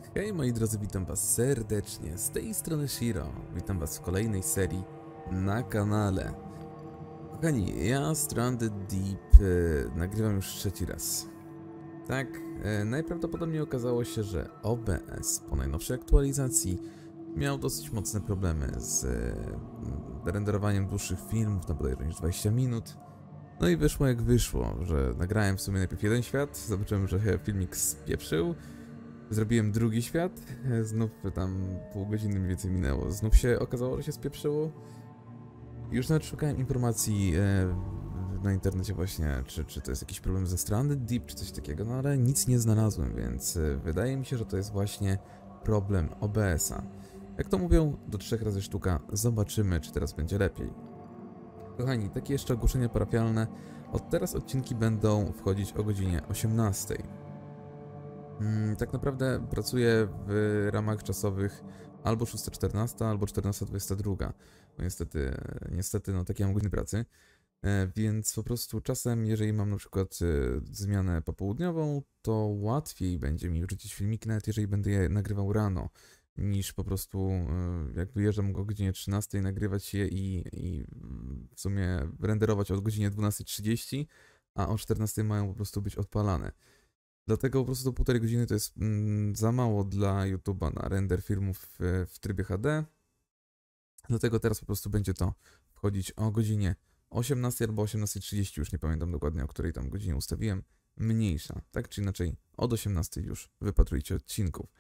Hej moi drodzy, witam was serdecznie, z tej strony Shiro. Witam was w kolejnej serii na kanale. Kochani, ja Stranded Deep nagrywam już trzeci raz. Tak, najprawdopodobniej okazało się, że OBS po najnowszej aktualizacji miał dosyć mocne problemy z renderowaniem dłuższych filmów na bodajże niż 20 minut. No i wyszło jak wyszło, że nagrałem w sumie najpierw jeden świat, zobaczyłem, że filmik spieprzył. Zrobiłem drugi świat, znów tam pół godziny mniej więcej minęło, znów się okazało, że się spieprzyło. Już nawet szukałem informacji na internecie właśnie, czy to jest jakiś problem ze Stranded Deep, czy coś takiego, no ale nic nie znalazłem, więc wydaje mi się, że to jest właśnie problem OBS-a. Jak to mówią, do 3 razy sztuka, zobaczymy, czy teraz będzie lepiej. Kochani, takie jeszcze ogłoszenia parafialne. Od teraz odcinki będą wchodzić o godzinie 18. Tak naprawdę pracuję w ramach czasowych albo 6:14, albo 14:22. No niestety, no takie mam godziny pracy. Więc po prostu czasem, jeżeli mam na przykład zmianę popołudniową, to łatwiej będzie mi wrzucić filmiki, nawet jeżeli będę je nagrywał rano, niż po prostu jak wyjeżdżam o godzinie 13 nagrywać je i w sumie renderować o godzinie 12:30, a o 14 mają po prostu być odpalane. Dlatego po prostu 1,5 godziny to jest za mało dla YouTube'a na render filmów w trybie HD. Dlatego teraz po prostu będzie to wchodzić o godzinie 18 albo 18:30, już nie pamiętam dokładnie, o której tam godzinie ustawiłem. Mniejsza, tak czy inaczej od 18 już wypatrujcie odcinków.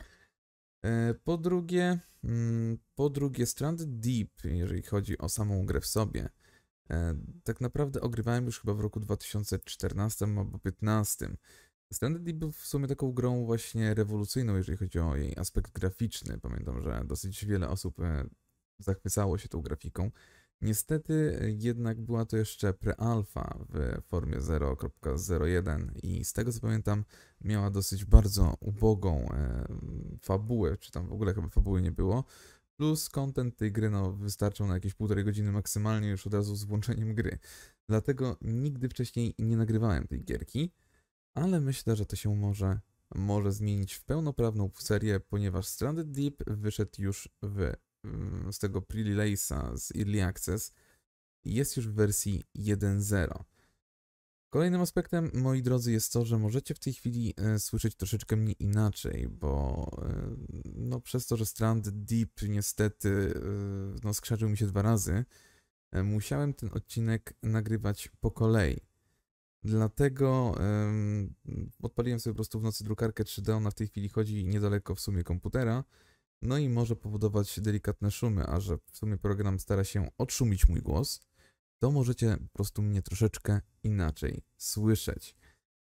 Po drugie Stranded Deep, jeżeli chodzi o samą grę w sobie, tak naprawdę ogrywałem już chyba w roku 2014 albo 2015. Stranded Deep był w sumie taką grą właśnie rewolucyjną, jeżeli chodzi o jej aspekt graficzny. Pamiętam, że dosyć wiele osób zachwycało się tą grafiką. Niestety jednak była to jeszcze pre-alpha w formie 0.01 i z tego co pamiętam miała dosyć bardzo ubogą fabułę, czy tam w ogóle chyba fabuły nie było. Plus content tej gry no, wystarczał na jakieś 1,5 godziny maksymalnie już od razu z włączeniem gry. Dlatego nigdy wcześniej nie nagrywałem tej gierki. Ale myślę, że to się może zmienić w pełnoprawną serię, ponieważ Stranded Deep wyszedł już z tego pre-release'a, z Early Access i jest już w wersji 1.0. Kolejnym aspektem, moi drodzy, jest to, że możecie w tej chwili słyszeć troszeczkę mnie inaczej, bo no, przez to, że Stranded Deep niestety no, skrzyżył mi się 2 razy, musiałem ten odcinek nagrywać po kolei. Dlatego odpaliłem sobie po prostu w nocy drukarkę 3D, ona w tej chwili chodzi niedaleko w sumie komputera, no i może powodować delikatne szumy, a że w sumie program stara się odszumić mój głos, to możecie po prostu mnie troszeczkę inaczej słyszeć.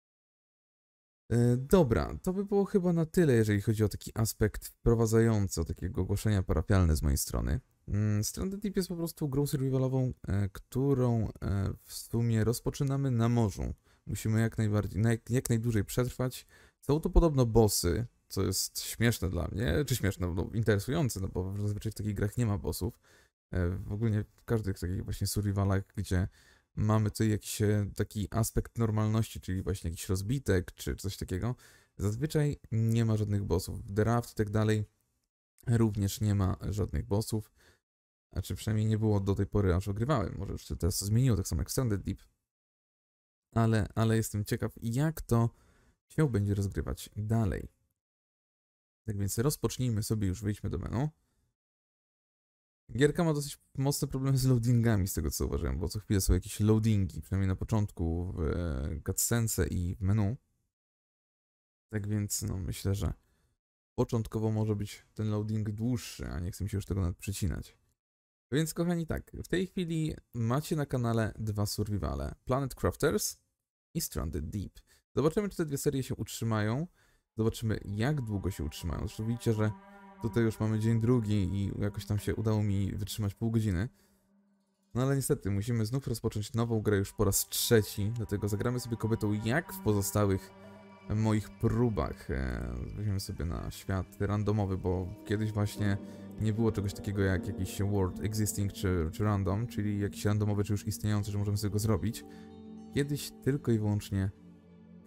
Dobra, to by było chyba na tyle, jeżeli chodzi o taki aspekt wprowadzający, o takiego ogłoszenia parafialne z mojej strony. Stranded Deep jest po prostu grą survivalową, którą w sumie rozpoczynamy na morzu. Musimy jak najdłużej przetrwać. Są to podobno bossy, co jest śmieszne dla mnie, czy śmieszne, no, interesujące, no bo zazwyczaj w takich grach nie ma bossów. W ogóle w każdych takich właśnie survivalach, gdzie mamy tutaj jakiś taki aspekt normalności, czyli właśnie jakiś rozbitek, czy coś takiego, zazwyczaj nie ma żadnych bossów. W The Raft i tak dalej również nie ma żadnych bossów. Znaczy przynajmniej nie było do tej pory, aż ogrywałem. Może już teraz to zmieniło, tak samo jak Stranded Deep. Ale jestem ciekaw, jak to się będzie rozgrywać dalej. Tak więc rozpocznijmy sobie, już wyjdźmy do menu. Gierka ma dosyć mocne problemy z loadingami, z tego co zauważyłem, bo co chwilę są jakieś loadingi, przynajmniej na początku w cutscence i w menu. Tak więc no myślę, że początkowo może być ten loading dłuższy, a nie chcę mi się już tego nawet przycinać. Więc kochani tak, w tej chwili macie na kanale 2 survivale, Planet Crafters i Stranded Deep. Zobaczymy, czy te 2 serie się utrzymają, zobaczymy jak długo się utrzymają. Zresztą widzicie, że tutaj już mamy dzień drugi i jakoś tam się udało mi wytrzymać pół godziny. No ale niestety, musimy znów rozpocząć nową grę już po raz 3, dlatego zagramy sobie kobietą jak w pozostałych moich próbach. Weźmiemy sobie na świat randomowy, bo kiedyś właśnie nie było czegoś takiego jak jakiś world existing czy random, czyli jakiś randomowy czy już istniejący, że możemy sobie go zrobić. Kiedyś tylko i wyłącznie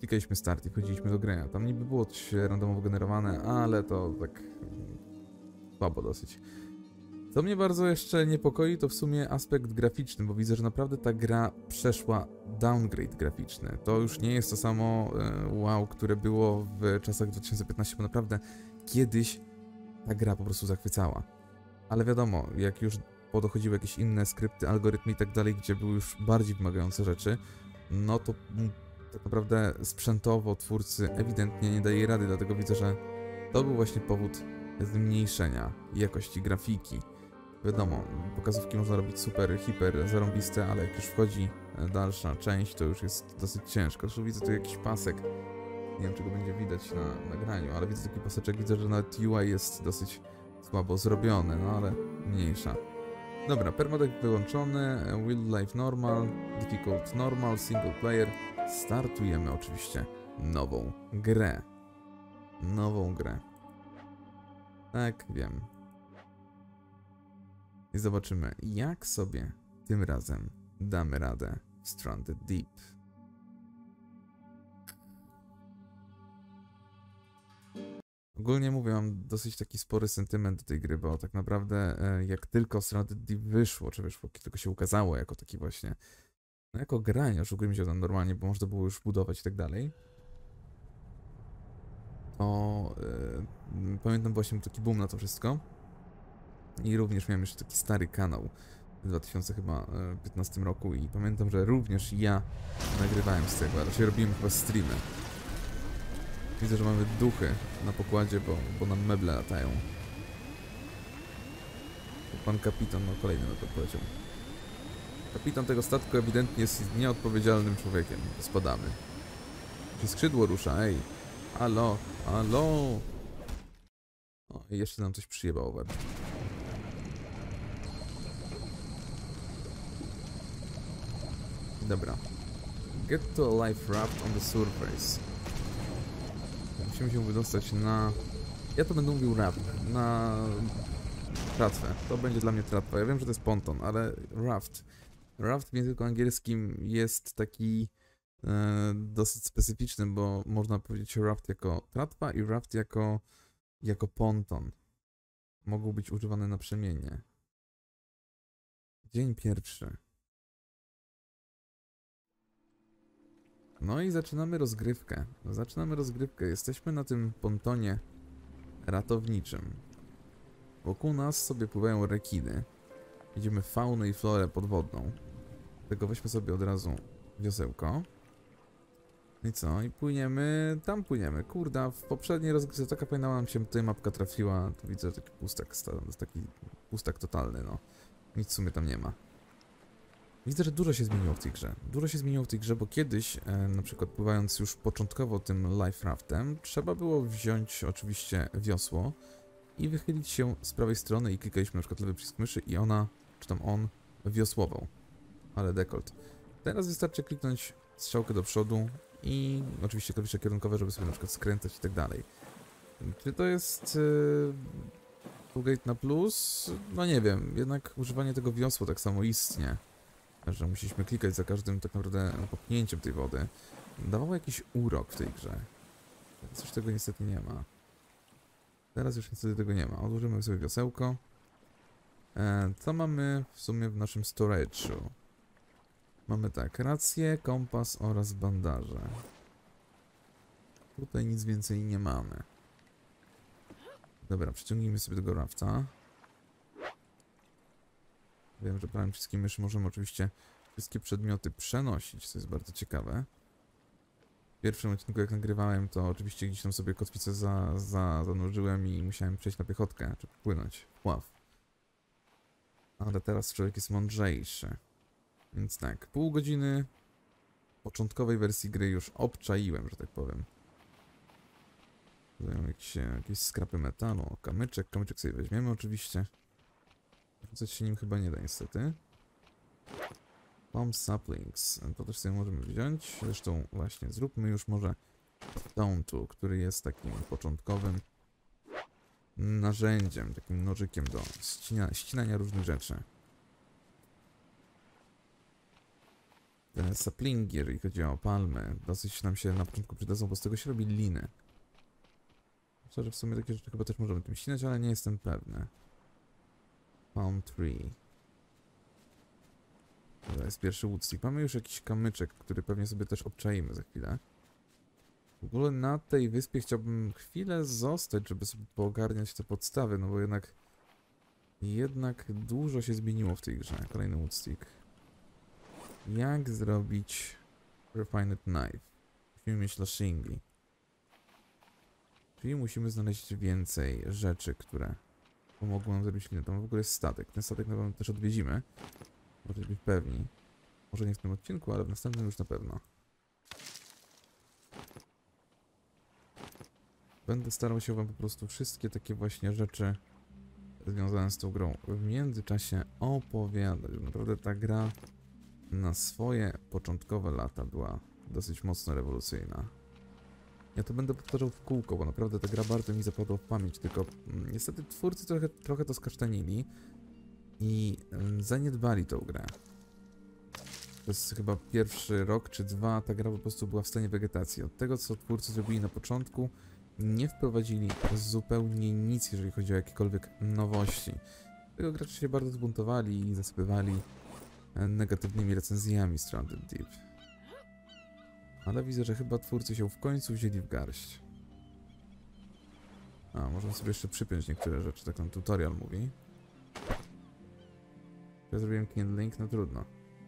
klikaliśmy start i wchodziliśmy do gry. Tam niby było coś randomowo generowane, ale to tak słabo dosyć. Co mnie bardzo jeszcze niepokoi, to w sumie aspekt graficzny, bo widzę, że naprawdę ta gra przeszła downgrade graficzny. To już nie jest to samo wow, które było w czasach 2015, bo naprawdę kiedyś ta gra po prostu zachwycała. Ale wiadomo, jak już podochodziły jakieś inne skrypty, algorytmy i tak dalej, gdzie były już bardziej wymagające rzeczy, no to tak naprawdę sprzętowo twórcy ewidentnie nie daje rady, dlatego widzę, że to był właśnie powód zmniejszenia jakości grafiki. Wiadomo, pokazówki można robić super, hiper, zarąbiste, ale jak już wchodzi dalsza część, to już jest dosyć ciężko. Zresztą widzę tu jakiś pasek, nie wiem, czy go będzie widać na nagraniu, ale widzę taki paseczek, widzę, że nawet UI jest dosyć słabo zrobiony, no ale mniejsza. Dobra, permadeck wyłączony, Real Life Normal, Difficult Normal, Single Player. Startujemy oczywiście nową grę. Nową grę. Tak, wiem. I zobaczymy, jak sobie tym razem damy radę w Stranded Deep. Ogólnie mówię, mam dosyć taki spory sentyment do tej gry, bo tak naprawdę jak tylko Stranded Deep wyszło, czy wyszło, tylko się ukazało jako taki właśnie, no jako gra, nie oszukujmy się tam normalnie, bo można było już budować i tak dalej, to pamiętam właśnie był taki boom na to wszystko. I również miałem jeszcze taki stary kanał w 2015 roku i pamiętam, że również ja nagrywałem z tego, a raczej robiłem chyba streamy. Widzę, że mamy duchy na pokładzie, bo nam meble latają. Pan kapitan, no kolejny na to poleciał. Kapitan tego statku ewidentnie jest nieodpowiedzialnym człowiekiem. Spadamy. Czy skrzydło rusza? Ej! Halo! Halo! O, i jeszcze nam coś przyjebało web. Dobra. Get to a life raft on the surface. Musimy się wydostać na... Ja to będę mówił raft. Na... tratwę. To będzie dla mnie tratwa. Ja wiem, że to jest ponton, ale raft. Raft w języku angielskim jest taki dosyć specyficzny, bo można powiedzieć raft jako tratwa i raft jako ponton. Mogą być używane naprzemiennie. Dzień pierwszy. No i zaczynamy rozgrywkę. Jesteśmy na tym pontonie ratowniczym. Wokół nas sobie pływają rekiny. Widzimy faunę i florę podwodną. Tego weźmy sobie od razu wiosełko. I co? I płyniemy... Tam płyniemy. Kurda, w poprzedniej rozgrywce taka fajna nam się tutaj mapka trafiła. Tu widzę taki pustak totalny, no. Nic w sumie tam nie ma. Widzę, że dużo się zmieniło w tej grze. Dużo się zmieniło w tej grze, bo kiedyś, na przykład pływając już początkowo tym life raftem, trzeba było wziąć oczywiście wiosło i wychylić się z prawej strony i klikaliśmy na przykład lewy przycisk myszy i ona, czy tam on, wiosłował. Ale dekolt. Teraz wystarczy kliknąć strzałkę do przodu i oczywiście klawisze kierunkowe, żeby sobie na przykład skręcać i tak dalej. Czy to jest upgrade na plus? No nie wiem, jednak używanie tego wiosła tak samo istnieje. Że musieliśmy klikać za każdym tak naprawdę popchnięciem tej wody. Dawało jakiś urok w tej grze. Teraz już tego niestety nie ma. Teraz już niestety tego nie ma. Odłożymy sobie wiosełko. Co mamy w sumie w naszym storage'u? Mamy tak, rację, kompas oraz bandaże. Tutaj nic więcej nie mamy. Dobra, przyciągnijmy sobie tego rafta. Wiem, że prawym przyciskiem myszy możemy oczywiście wszystkie przedmioty przenosić, co jest bardzo ciekawe. W pierwszym odcinku, jak nagrywałem, to oczywiście gdzieś tam sobie kotwicę zanurzyłem i musiałem przejść na piechotkę, czy płynąć w pław. Ale teraz człowiek jest mądrzejszy. Więc tak, pół godziny początkowej wersji gry już obczaiłem, że tak powiem. Tutaj mam jakieś skrapy metalu, kamyczek sobie weźmiemy oczywiście. Rzucać się nim chyba nie da niestety. Palm saplings, to też sobie możemy wziąć. Zresztą właśnie zróbmy już może stone tu, który jest takim początkowym narzędziem, takim nożykiem do ścinania różnych rzeczy. te saplingi, jeżeli chodzi o palmy, dosyć nam się na początku przydadzą, bo z tego się robi liny. Myślę, że w sumie takie rzeczy chyba też możemy tym ścinać, ale nie jestem pewny. Palm tree. To jest pierwszy woodstick. Mamy już jakiś kamyczek, który pewnie sobie też obczaimy za chwilę. W ogóle na tej wyspie chciałbym chwilę zostać, żeby sobie poogarniać te podstawy, no bo jednak dużo się zmieniło w tej grze. Kolejny woodstick. Jak zrobić refined knife? Musimy mieć lashingi. Czyli musimy znaleźć więcej rzeczy, które pomogą nam zrobić linę. Tam w ogóle jest statek. Ten statek na pewno też odwiedzimy. Możecie być pewni. Może nie w tym odcinku, ale w następnym już na pewno. Będę starał się wam po prostu wszystkie takie właśnie rzeczy związane z tą grą w międzyczasie opowiadać. Naprawdę ta gra na swoje początkowe lata była dosyć mocno rewolucyjna. Ja to będę powtarzał w kółko, bo naprawdę ta gra bardzo mi zapadła w pamięć, tylko niestety twórcy trochę to skasztanili i zaniedbali tą grę. Przez chyba pierwszy rok czy dwa ta gra po prostu była w stanie wegetacji. Od tego, co twórcy zrobili na początku, nie wprowadzili zupełnie nic, jeżeli chodzi o jakiekolwiek nowości. Tego gracze się bardzo zbuntowali i zasypywali negatywnymi recenzjami Stranded Deep. Ale widzę, że chyba twórcy się w końcu wzięli w garść. A, możemy sobie jeszcze przypiąć niektóre rzeczy, tak nam tutorial mówi. Ja zrobiłem kindling, no trudno.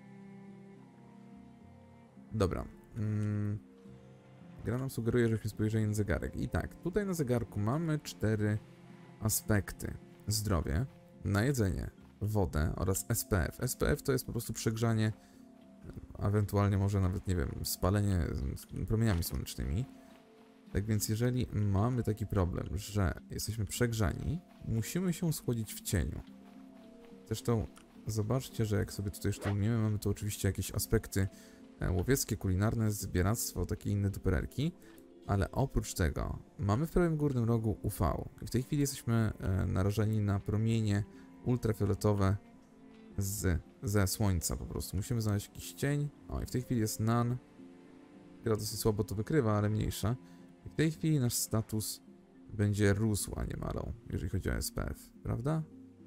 Dobra. Gra nam sugeruje, żebyśmy spojrzeli na zegarek. I tak, tutaj na zegarku mamy 4 aspekty. Zdrowie, najedzenie, wodę oraz SPF. SPF to jest po prostu przegrzanie, ewentualnie może nawet, nie wiem, spalenie promieniami słonecznymi. Tak więc jeżeli mamy taki problem, że jesteśmy przegrzani, musimy się schłodzić w cieniu. Zresztą zobaczcie, że jak sobie tutaj szturmujemy, mamy tu oczywiście jakieś aspekty łowieckie, kulinarne, zbieractwo, takie inne duperelki, ale oprócz tego mamy w prawym górnym rogu UV. I w tej chwili jesteśmy narażeni na promienie ultrafioletowe ze słońca po prostu. Musimy znaleźć jakiś cień. O, i w tej chwili jest none. Gra dosyć słabo to wykrywa, ale mniejsza. I w tej chwili nasz status będzie rósł, a nie malał, jeżeli chodzi o SPF, prawda?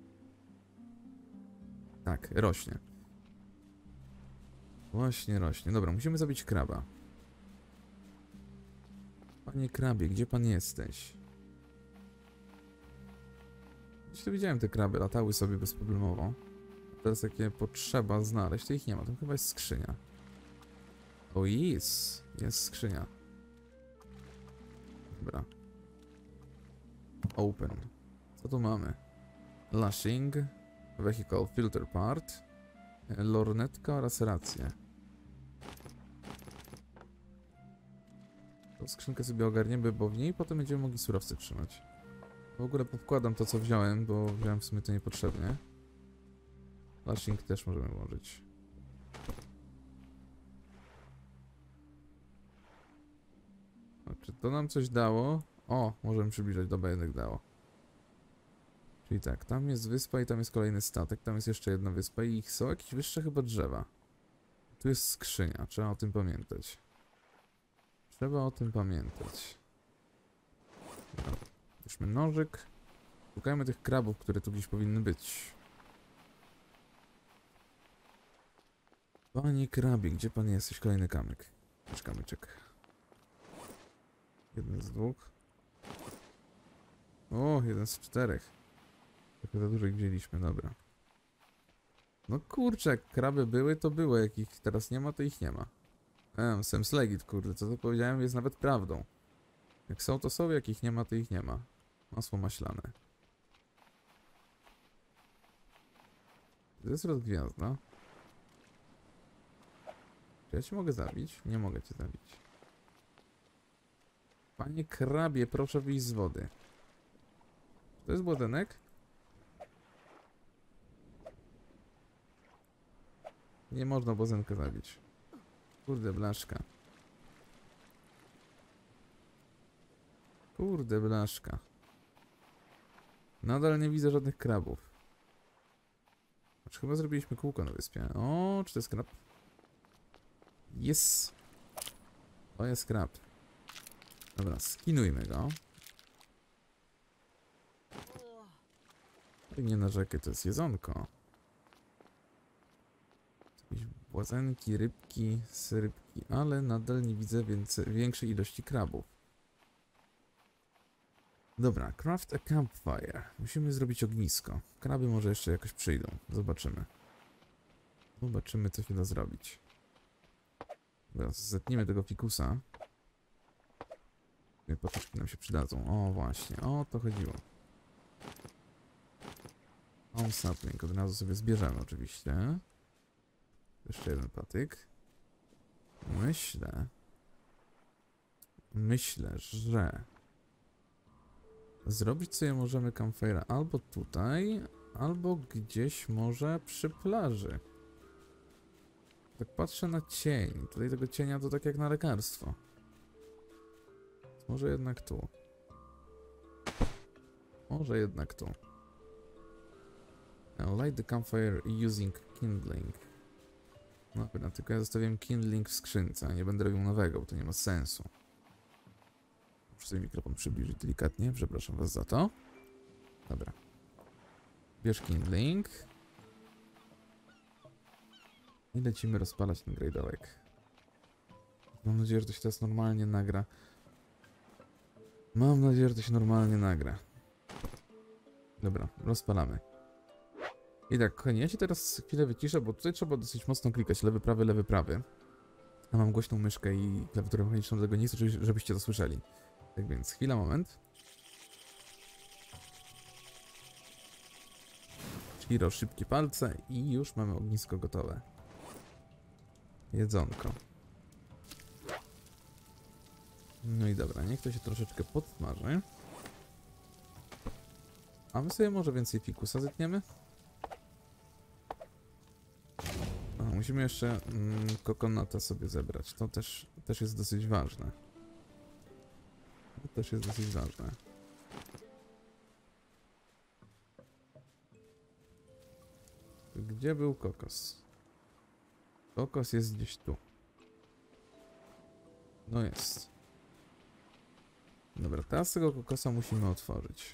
Tak, rośnie. Właśnie rośnie. Dobra, musimy zabić kraba. Panie krabie, gdzie pan jesteś? Gdzieś tu widziałem te kraby, latały sobie bezproblemowo. Teraz jak je potrzeba znaleźć, to ich nie ma. Tam chyba jest skrzynia. O, jest skrzynia. Dobra. Open. Co tu mamy? Lashing, Vehicle Filter Part, lornetka oraz rację. Tą skrzynkę sobie ogarniemy, bo w niej potem będziemy mogli surowce trzymać. W ogóle powkładam to, co wziąłem, bo wziąłem w sumie to niepotrzebnie. Lashing też możemy włożyć. A czy to nam coś dało? O, możemy przybliżać, dobra, jednak dało. Czyli tak, tam jest wyspa i tam jest kolejny statek, tam jest jeszcze jedna wyspa i są jakieś wyższe chyba drzewa. Tu jest skrzynia, trzeba o tym pamiętać. Trzeba o tym pamiętać. Dobra, bierzmy nożyk. Szukajmy tych krabów, które tu gdzieś powinny być. Panie krabie, gdzie pan jesteś? Kolejny kamyk. Też kamyczek. Jeden z dwóch. O, jeden z 4. Trochę za dużo ich wzięliśmy, dobra. No kurczę, jak kraby były, to były. Jak ich teraz nie ma, to ich nie ma. Sam Slegit, kurde, co to powiedziałem, jest nawet prawdą. Jak są, to są, jak ich nie ma, to ich nie ma. Masło maślane. To jest rozgwiazda. Czy ja cię mogę zabić? Nie mogę cię zabić. Panie krabie, proszę wyjść z wody. To jest błodenek? Nie można bozenka zabić. Kurde blaszka. Kurde blaszka. Nadal nie widzę żadnych krabów. Znaczy, chyba zrobiliśmy kółko na wyspie. O, czy to jest krab? Jest. To jest krab. Dobra, skinujmy go. I nie narzekaj, to jest jedzonko. Jakieś błazenki, rybki, syrybki, ale nadal nie widzę większej ilości krabów. Dobra, craft a campfire. Musimy zrobić ognisko. Kraby może jeszcze jakoś przyjdą. Zobaczymy. Zobaczymy, co się da zrobić. Teraz zetniemy tego fikusa. Patoczki nam się przydadzą. O, właśnie. O to chodziło. O, sapling. Od razu sobie zbierzemy oczywiście. Jeszcze jeden patyk. Myślę, że zrobić sobie możemy campfire'a albo tutaj, albo gdzieś może przy plaży. Tak patrzę na cień. Tutaj tego cienia to tak jak na lekarstwo. Może jednak tu. Może jednak tu. Light the campfire using kindling. Dobra, tylko ja zostawiłem kindling w skrzynce, a nie będę robił nowego, bo to nie ma sensu. Muszę sobie mikrofon przybliżyć delikatnie, przepraszam was za to. Dobra. Bierz kindling. I lecimy rozpalać ten grejdołek. Mam nadzieję, że to się teraz normalnie nagra. Mam nadzieję, że to się normalnie nagra. Dobra, rozpalamy. I tak, kochani, ja się teraz chwilę wyciszę, bo tutaj trzeba dosyć mocno klikać lewy, prawy. A mam głośną myszkę i klawiaturę mechaniczną, dlatego nie chcę, żebyście to słyszeli. Tak więc, chwila, moment. Shiro, szybkie palce i już mamy ognisko gotowe. Jedzonko. No i dobra, niech to się troszeczkę podsmaży. A my sobie może więcej fikusa zetniemy? Musimy jeszcze kokonata sobie zebrać. To też jest dosyć ważne. To też jest dosyć ważne. Gdzie był kokos? Kokos jest gdzieś tu. No jest. Dobra, teraz tego kokosa musimy otworzyć.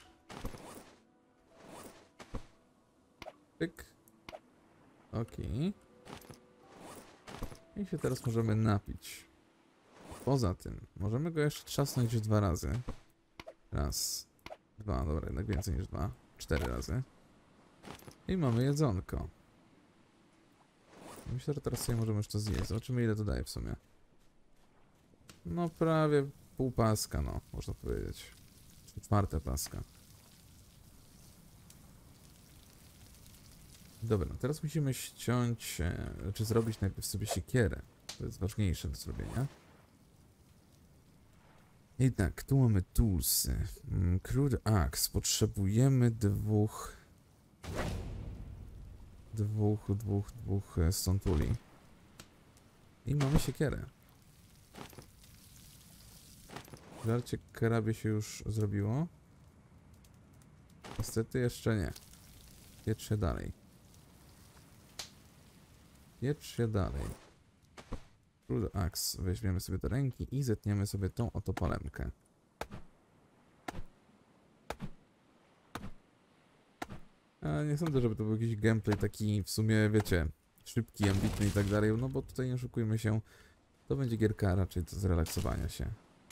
Pyk. Okej. I się teraz możemy napić. Poza tym, możemy go jeszcze trzasnąć 2 razy. Raz, 2, dobra, jednak więcej niż 2. 4 razy. I mamy jedzonko. Myślę, że teraz sobie możemy już to zjeść. Zobaczymy, ile to daje w sumie. No prawie pół paska, no, można powiedzieć. 1/4 paska. Dobra, no teraz musimy ściąć, czy zrobić najpierw sobie siekierę. To jest ważniejsze do zrobienia. I tak, tu mamy toolsy. Crude axe. Potrzebujemy dwóch stone tuli. I mamy siekierę. Żarcie karabie się już zrobiło. Niestety jeszcze nie. Jedź się dalej. Jedź się dalej. Crude axe. Weźmiemy sobie do ręki i zetniemy sobie tą oto palemkę. A nie sądzę, żeby to był jakiś gameplay taki w sumie, wiecie, szybki, ambitny i tak dalej, no bo tutaj nie oszukujmy się, to będzie gierka raczej do zrelaksowania się.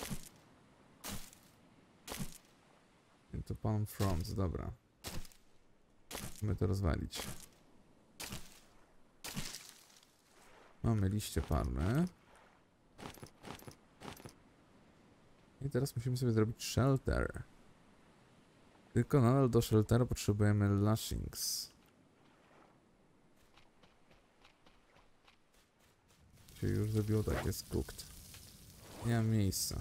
I to palm fronds, dobra. Musimy to rozwalić. Mamy liście palmy. I teraz musimy sobie zrobić shelter. Tylko nadal do sheltera potrzebujemy lashings. Się już zrobiło, tak, jest cooked. Nie mam miejsca.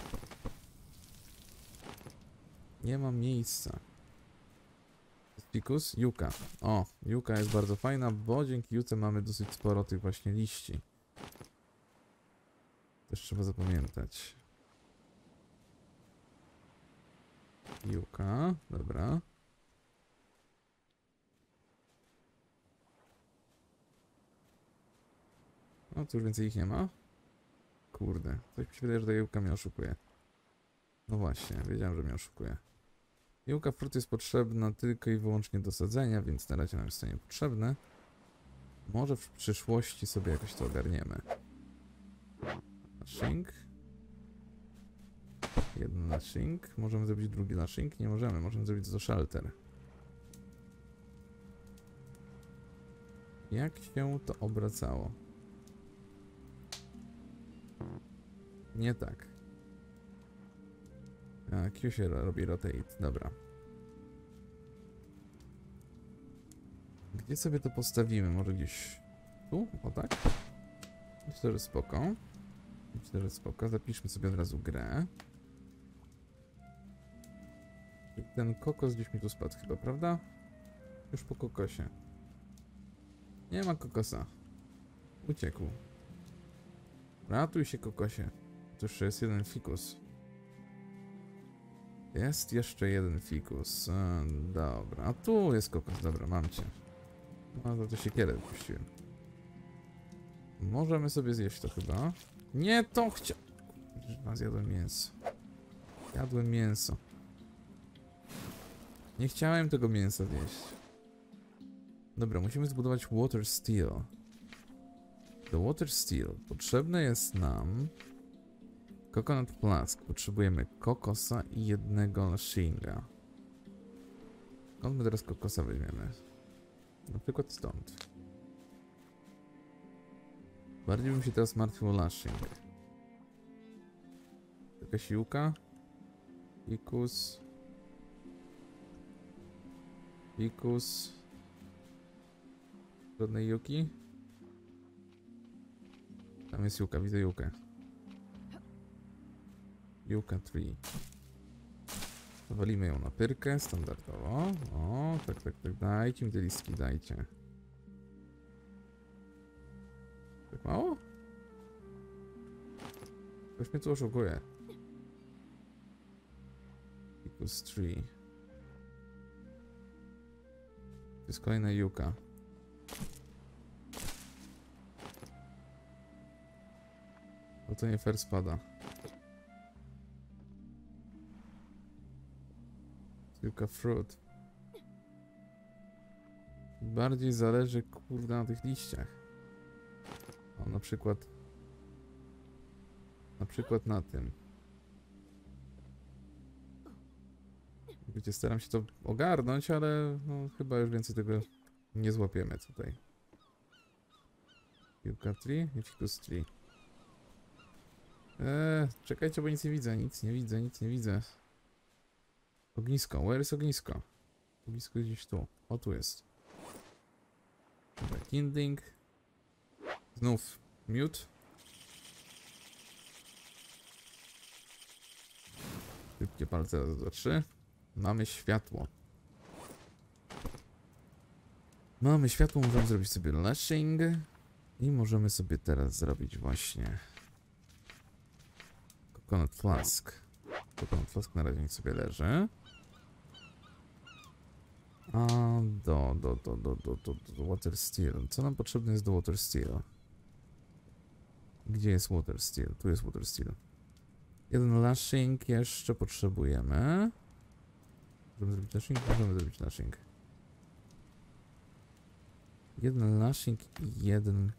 Nie mam miejsca. Fikus? Juka. O, juka jest bardzo fajna, bo dzięki juce mamy dosyć sporo tych właśnie liści. Też trzeba zapamiętać. Juka, dobra. No, tu już więcej ich nie ma. kurde. Coś mi się wydaje, że ta Juka mnie oszukuje. No właśnie, wiedziałem, że mnie oszukuje. Juka fruit jest potrzebna tylko i wyłącznie do sadzenia, więc na razie nam jest to niepotrzebne. Może w przyszłości sobie jakoś to ogarniemy. Lashing. Jeden lashing. Możemy zrobić drugi lashing? Nie możemy. Możemy zrobić to shelter. Jak się to obracało? Nie tak. A, Q się robi rotate. Dobra. Gdzie sobie to postawimy? Może gdzieś tu? O tak? Myślę, że spoko. Myślę, że spoko. Zapiszmy sobie od razu grę. I ten kokos gdzieś mi tu spadł chyba, prawda? Już po kokosie. Nie ma kokosa. Uciekł. Ratuj się, kokosie. To jeszcze jest jeden fikus. Jest jeszcze jeden fikus. Dobra. A tu jest kokos. Dobra, mam cię. No to siekierę wypuściłem. Możemy sobie zjeść to chyba. Nie, to zjadłem mięso. Jadłem mięso. Nie chciałem tego mięsa zjeść. Dobra, musimy zbudować water steel. Do water steel potrzebne jest nam coconut flask. Potrzebujemy kokosa i jednego shinga. Skąd my teraz kokosa weźmiemy? Na przykład stąd. Bardziej bym się teraz martwił o lashing. Jakaś Juka? Fikus. Fikus. Żadnej Juki? Tam jest Juka, widzę Jukę. Juka 3. Zawalimy ją na pyrkę, standardowo. O, tak, tak, tak. Dajcie mi te listki, dajcie. Tak mało? Ktoś mnie tu oszukuje. Fikus 3. To jest kolejna Juka. No to nie fair spada. Juka fruit. Bardziej zależy, kurde, na tych liściach. O, na przykład na tym. Wiecie, staram się to ogarnąć, ale no, chyba już więcej tego nie złapiemy tutaj. Juka 3 i Fikus 3. Czekajcie, bo nic nie widzę, nic nie widzę. Ognisko, where is ognisko? Ognisko gdzieś tu. O, tu jest. Dobra, kindling. Znów mute. Szybkie palce, raz, dwa, trzy. Mamy światło. Mamy światło, możemy zrobić sobie lashing. I możemy sobie teraz zrobić właśnie coconut flask. Coconut flask na razie niech sobie leży. A do water steel. Co nam potrzebne jest do water steel? Gdzie jest water steel? Tu jest water steel. Jeden lashing jeszcze potrzebujemy. Możemy zrobić lashing? Możemy zrobić lashing. Jeden lashing i jeden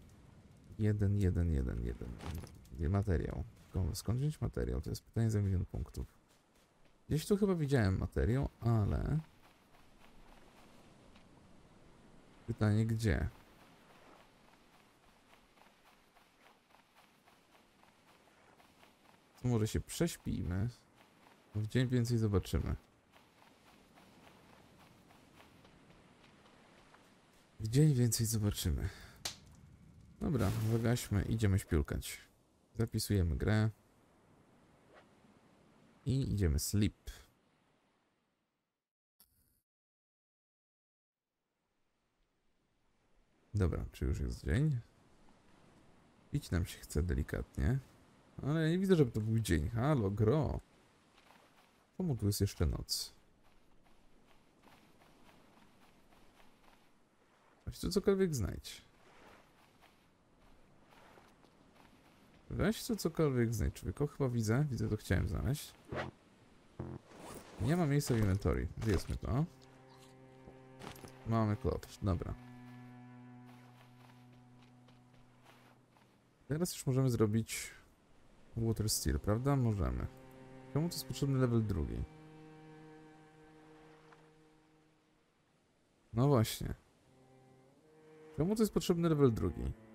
materiał. Skąd wziąć materiał? To jest pytanie za 1 000 000 punktów. Gdzieś tu chyba widziałem materiał, ale... Pytanie gdzie? To może się prześpijmy. W dzień więcej zobaczymy. W dzień więcej zobaczymy. Dobra, zagaśmy, idziemy śpiulkać. Zapisujemy grę. I idziemy sleep. Dobra, czy już jest dzień? Pić nam się chce delikatnie. Ale ja nie widzę, żeby to był dzień. Halo, gro. Czemu tu jest jeszcze noc? Weź tu cokolwiek znajdź. Weź tu cokolwiek znajdź, człowieku. Chyba widzę, to chciałem znaleźć. Nie ma miejsca w inwentory. Zjedzmy to. Mamy klot, dobra. Teraz już możemy zrobić water steel, prawda? Możemy. Czemu to jest potrzebny level 2? No właśnie. Czemu to jest potrzebny level 2?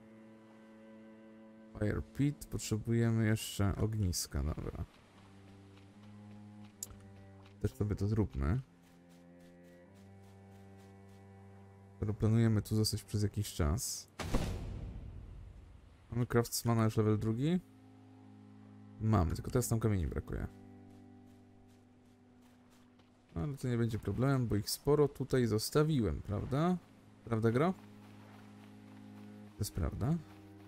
Fire pit, potrzebujemy jeszcze ogniska, dobra. Też sobie to zróbmy. Skoro planujemy tu zostać przez jakiś czas. Mamy craftsmana już level 2? Mamy, tylko teraz nam kamieni brakuje. Ale to nie będzie problemem, bo ich sporo tutaj zostawiłem, prawda? Prawda, gro? To jest prawda.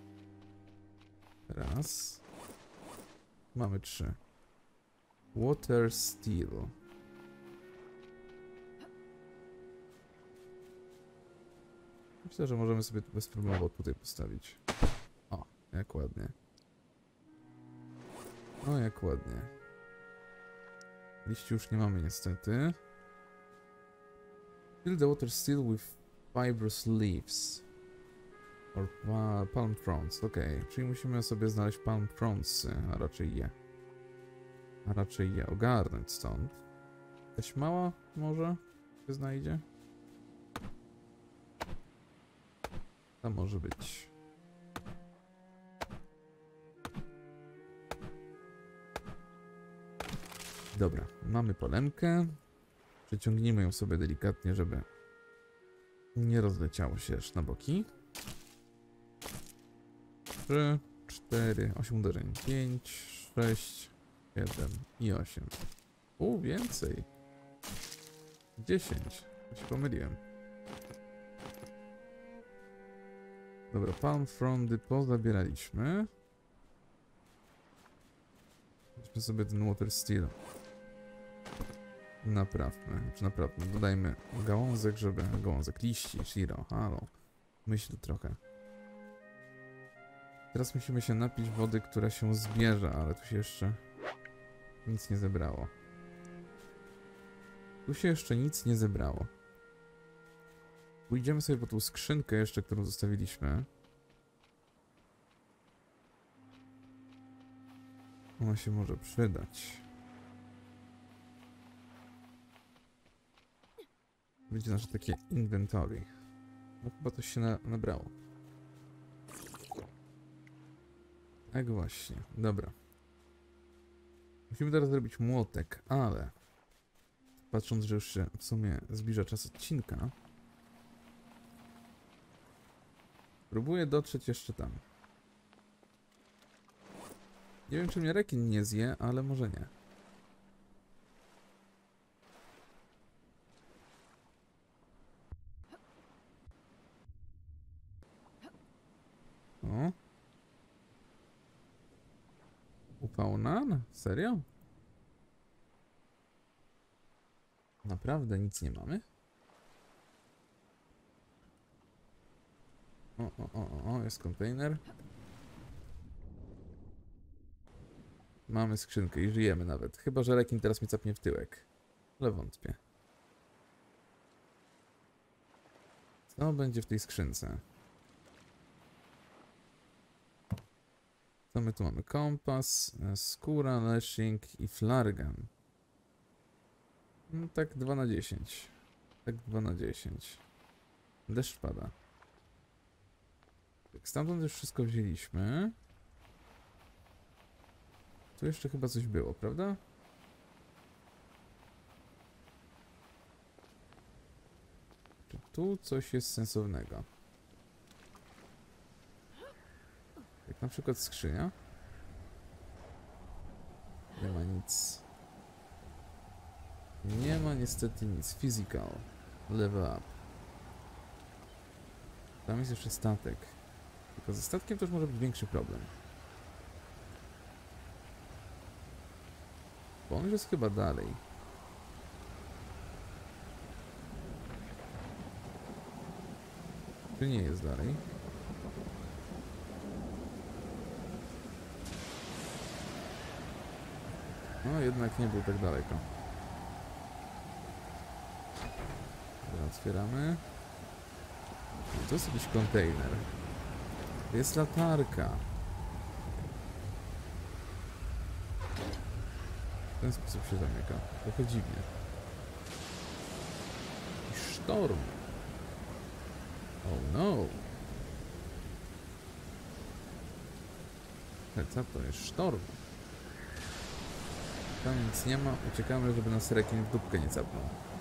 Raz. Mamy 3. Water steel. Myślę, że możemy sobie to bezproblemowo tutaj postawić. O, jak ładnie. O, jak ładnie. Liści już nie mamy niestety. Fill the water steel with fibrous leaves. Or palm fronds. Ok, czyli musimy sobie znaleźć palm frondsy, a raczej je ogarnąć stąd. Jakaś mała może się znajdzie? To może być. Dobra, mamy polemkę. Przeciągnijmy ją sobie delikatnie, żeby nie rozleciało się aż na boki. 3, 4, 8 uderzeń. 5, 6, 7 i 8. Więcej. 10. Ja się pomyliłem. Dobra, palm frondy pozabieraliśmy. Weźmy sobie ten water steel. Naprawmy. Dodajmy gałązek, żeby... Gałązek liści, Shiro, halo. Myśl trochę. Teraz musimy się napić wody, która się zbierze, ale tu się jeszcze nic nie zebrało. Pójdziemy sobie po tą skrzynkę jeszcze, którą zostawiliśmy. Ona się może przydać. Będzie nasze takie inventory. No chyba to się nabrało. Tak właśnie, dobra. Musimy teraz zrobić młotek, ale patrząc, że już się w sumie zbliża czas odcinka, próbuję dotrzeć jeszcze tam. Nie wiem, czy mnie rekin nie zje, ale może nie. O. Upał nan? Serio? Naprawdę nic nie mamy? O, jest kontener. Mamy skrzynkę i żyjemy nawet. Chyba, że rekin teraz mi capnie w tyłek. Ale wątpię. Co będzie w tej skrzynce? Co my tu mamy? Kompas, skóra, lashing i flargan. No, tak 2 na 10. Tak 2 na 10. Deszcz pada. Tak, stamtąd już wszystko wzięliśmy. Tu jeszcze chyba coś było, prawda? Czy tu coś jest sensownego? Jak na przykład skrzynia. Nie ma nic. Nie ma niestety nic. Physical. Level up. Tam jest jeszcze statek. Tylko ze statkiem też może być większy problem. Bo on już jest chyba dalej. Czy nie jest dalej? No, jednak nie był tak daleko. Dobra, otwieramy. To jest jakiś kontener. To jest latarka. W ten sposób się zamyka. Trochę dziwnie. I sztorm. Oh no. Co to jest? Sztorm. Tam nic nie ma. Uciekamy, żeby nas rekin w dupkę nie capnął.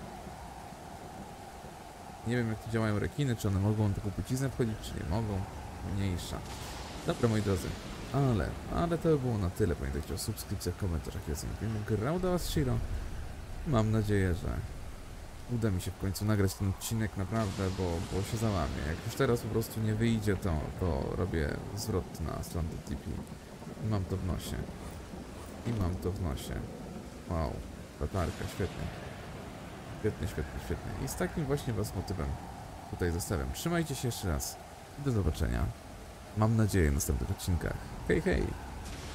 Nie wiem, jak tu działają rekiny, czy one mogą na taką płciznę wchodzić, czy nie mogą. Mniejsza. Dobra, moi drodzy. Ale to by było na tyle. Pamiętajcie o subskrypcjach, komentarzach i oceniach filmu. Grał do was Shiro. Mam nadzieję, że uda mi się w końcu nagrać ten odcinek naprawdę, bo się załamię. Jak już teraz po prostu nie wyjdzie, to robię zwrot na stronę TP. Mam to w nosie. I mam to w nosie. Wow, latarka, świetnie. Świetnie, świetnie, świetnie. I z takim właśnie was motywem tutaj zostawiam. Trzymajcie się jeszcze raz. Do zobaczenia. Mam nadzieję w następnych odcinkach. Hej, hej!